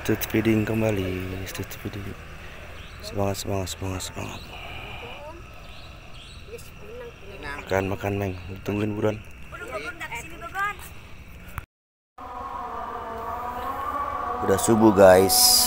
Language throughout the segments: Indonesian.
Street feeding kembali, street feeding. Semangat, semangat, semangat, semangat. Makan, makan, Meng. Tungguin buruan. Udah subuh, guys.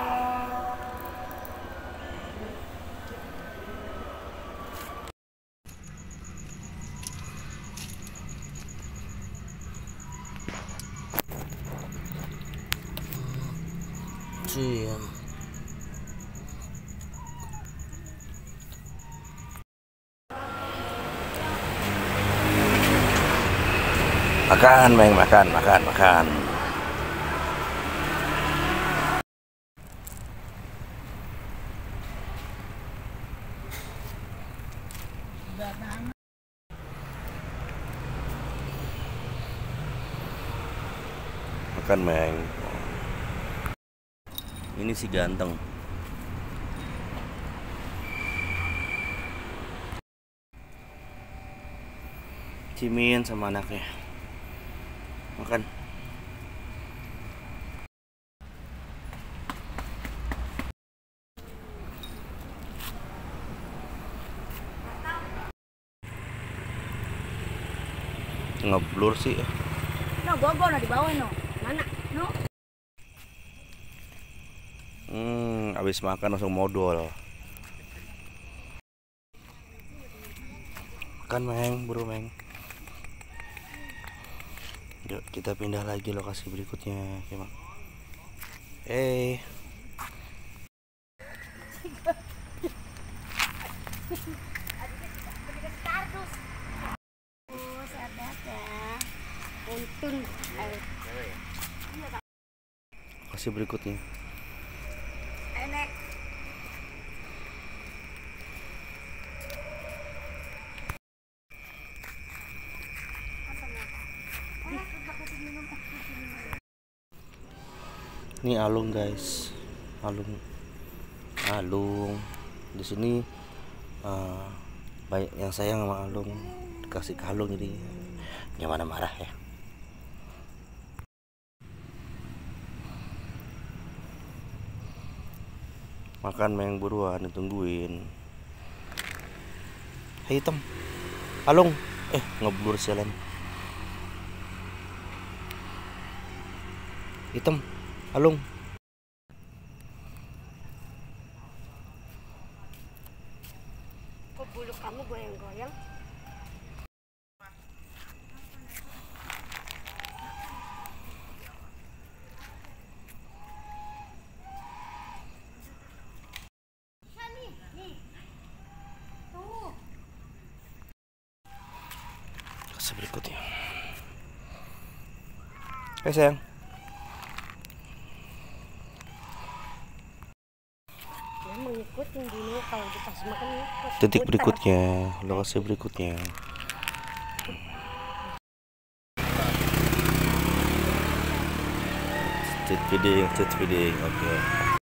Makan, Meng, makan, makan, makan. Makan, Meng. Ini si ganteng. Cimin sama anaknya. Makan. Ngeblur sih. No, gogo no di bawah no. Mana? No. Habis makan langsung modal. Makan, Meng, buru, Meng. Yuk kita pindah lagi lokasi berikutnya, Kema. Lokasi berikutnya. Ini alung, guys. Alung. Di sini banyak yang sayang sama alung. Dikasih ke alung jadi gimana marah ya. Makan, Meng, buruan, ditungguin. Hei, hitam. Alung. Ngeblur jalan. Hitam. Alung. Kok bulu kamu goyang-goyang? Kasih berikutnya. Sayang. Mengikutin dulu kalau dikasih makan ikut. Titik berikutnya, lokasi berikutnya. Street feeding, oke.